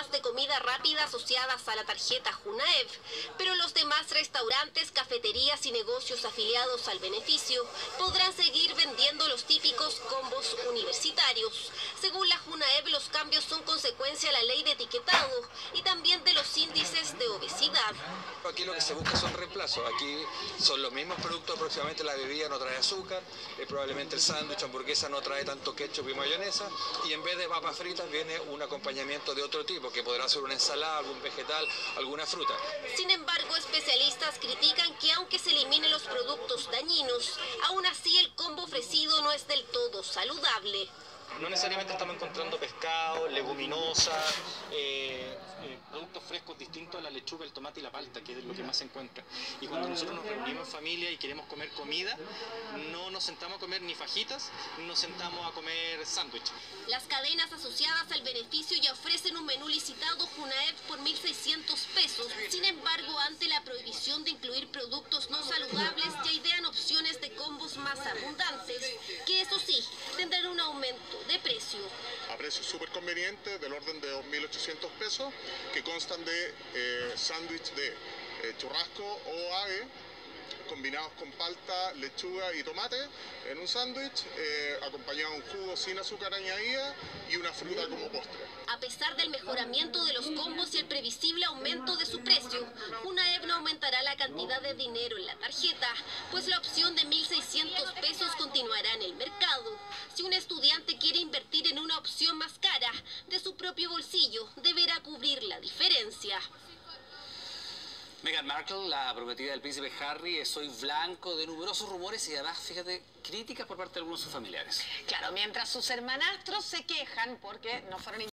cadenas de comida rápida asociadas a la tarjeta Junaev, pero los demás restaurantes, cafeterías y negocios afiliados al beneficio podrán seguir vendiendo los típicos combos universitarios. Según la Junaev, los cambios son consecuencia de la ley de etiquetado y también de los índices de obesidad. Aquí lo que se busca son reemplazos. Aquí son los mismos productos, aproximadamente la bebida no trae azúcar, probablemente el sándwich, hamburguesa no trae tanto ketchup y mayonesa, y en vez de papas fritas viene un acompañamiento de otro tipo, que podrá ser una ensalada, algún vegetal, alguna fruta. Sin embargo, especialistas critican que aunque se eliminen los productos dañinos, aún así el combo ofrecido no es del todo saludable. No necesariamente estamos encontrando pescado, leguminosas, productos frescos distintos a la lechuga, el tomate y la palta, que es lo que más se encuentra. Y cuando nosotros nos reunimos en familia y queremos comer comida, no nos sentamos a comer ni fajitas, ni nos sentamos a comer sándwich. Las cadenas asociadas al beneficio ya ofrecen un menú licitado Junaev por 1.600 pesos. Sin embargo, ante la prohibición de incluir productos no saludables, ya idean opciones de combos más abundantes, que eso sí, tendrán un aumento de precio. A precios súper convenientes, del orden de 2.800 pesos, que constan de sándwich de churrasco o ave, combinados con palta, lechuga y tomate, en un sándwich, acompañado de un jugo sin azúcar añadida y una fruta como postre. A pesar del mejoramiento de los combos y el previsible aumento de su precio, Junaev no aumentará la cantidad de dinero en la tarjeta, pues la opción de 1.600 pesos continuará en el mercado. Si un estudiante quiere invertir en una opción más cara, de su propio bolsillo deberá cubrir la diferencia. Meghan Markle, la prometida del príncipe Harry, es hoy blanco de numerosos rumores y además, fíjate, críticas por parte de algunos de sus familiares. Claro, mientras sus hermanastros se quejan porque no fueron